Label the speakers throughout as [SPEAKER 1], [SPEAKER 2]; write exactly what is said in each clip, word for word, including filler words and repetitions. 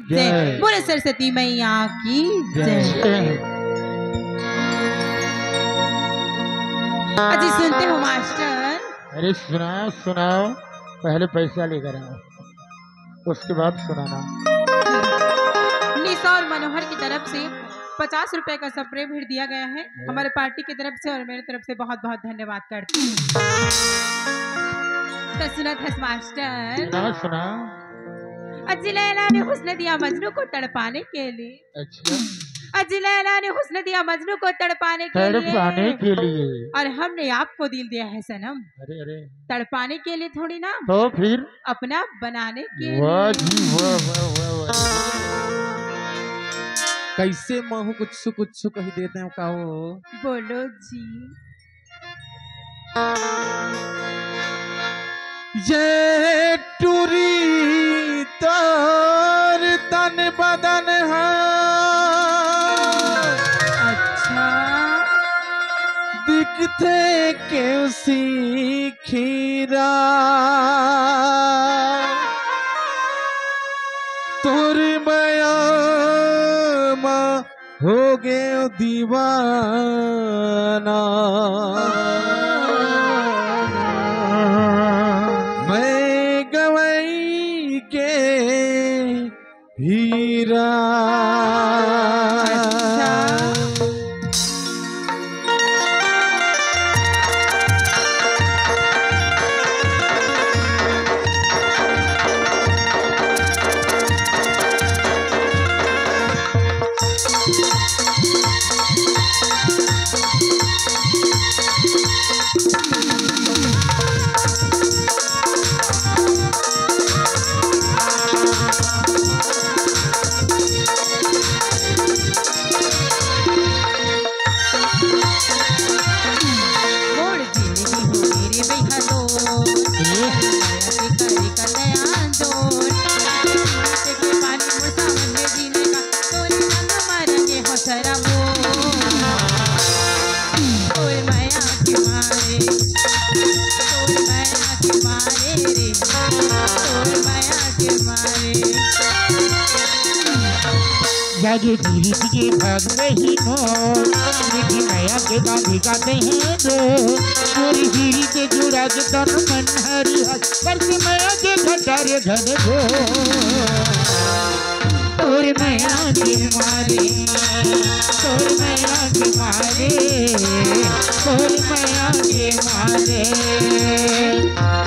[SPEAKER 1] जय। बोले सरस्वती मैया की जय। अजी सुनते हो मास्टर?
[SPEAKER 2] अरे सुनाओ सुनाओ, पहले पैसा लेकर आओ, उसके बाद सुनाना।
[SPEAKER 1] निशा और मनोहर की तरफ से पचास रुपए का स्प्रे भेज दिया गया है हमारे पार्टी की तरफ से और मेरी तरफ से बहुत बहुत धन्यवाद करती हूँ। तो सुना था मास्टर?
[SPEAKER 2] सुना सुना।
[SPEAKER 1] अजी लैला ने हुस्न दिया मजनू को तड़पाने के लिए।
[SPEAKER 2] अच्छा।
[SPEAKER 1] अजी लैला ने हुस्न दिया मजनू को तड़पाने के लिए
[SPEAKER 2] तड़पाने के लिए
[SPEAKER 1] और हमने आपको दिल दिया है सनम।
[SPEAKER 2] अरे अरे
[SPEAKER 1] तड़पाने के लिए थोड़ी ना,
[SPEAKER 2] तो फिर
[SPEAKER 1] अपना बनाने के लिए।
[SPEAKER 2] वाह जी वाह वाह वाह वाह।
[SPEAKER 3] कैसे महू कुछ कुछ कही देते हैं का वो?
[SPEAKER 1] बोलो जी।
[SPEAKER 3] ये टूरी तार तन बदन है।
[SPEAKER 1] अच्छा।
[SPEAKER 3] दिखते के उसी खीरा तोर बया हो गए दीवाना। मैं गवई के हीरा।
[SPEAKER 2] जागे गीत के भाग रही हो, मीठी मैया के गाँधी गाते हैं दो। चोरी गिरी के जुड़ा के तन मन हरी हस करके मैया के घटारे घन गो। तोर मैया के मारे, तोर मैया के मारे, तोर मैया के मारे।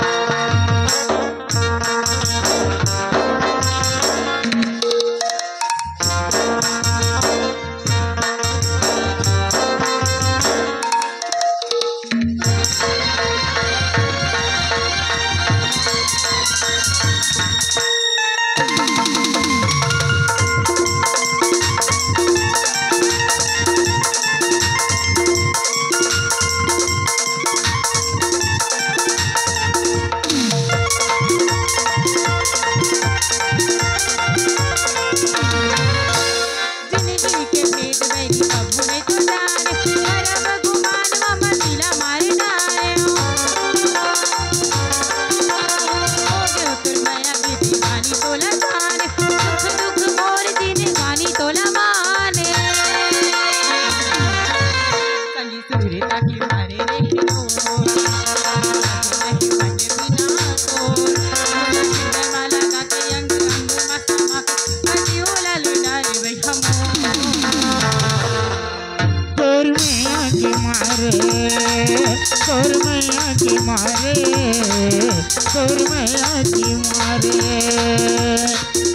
[SPEAKER 2] तोर मैया की मारे, तोर मैया की मारे।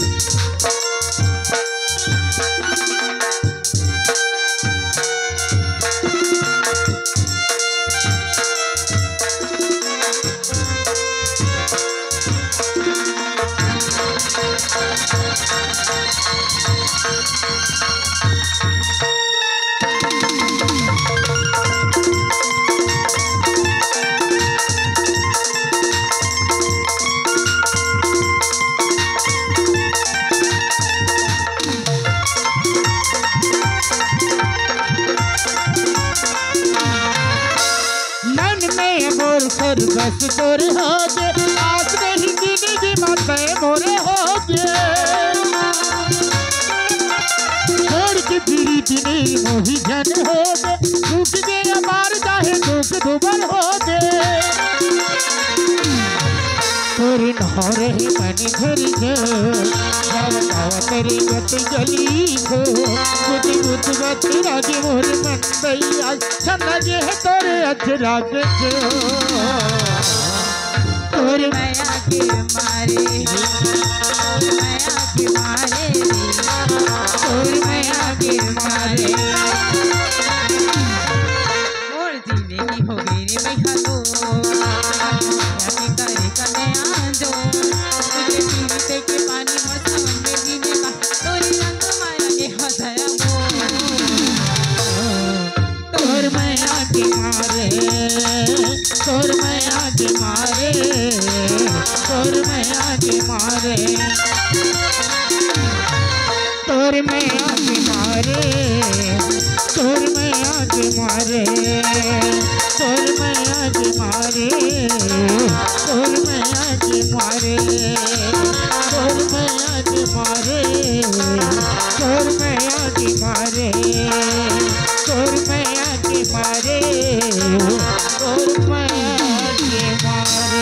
[SPEAKER 2] बस तोर हो जे आज नहीं जिंदगी मत मोरे हो जे। वीर मोही जन हो दे दुख दे अबार चाहे दुख दुबर हो दे तोरी नहरे मन घर जाव तेरी गत गली को बुद्धि बुद्ध गति राज मोर मन दैया छंदा जे है तोरे अजराग जो तोरे
[SPEAKER 1] माया के मारे माया के मारे तोर माया के मारे मोर जीने की हो गई रे भैया तो माया के करे कन्या जो तुझे पीते के पानी मोर सावन में जीने का तोरी रंग माया के हदया
[SPEAKER 2] तोर माया के मारे तोर माया के मारे तोर माया के मारे तोर माया के मारे तोर माया के मारे तोर माया के मारे तोर माया के मारे तोर माया के मारे तोर माया के मारे तोर माया के मारे तोर माया के मारे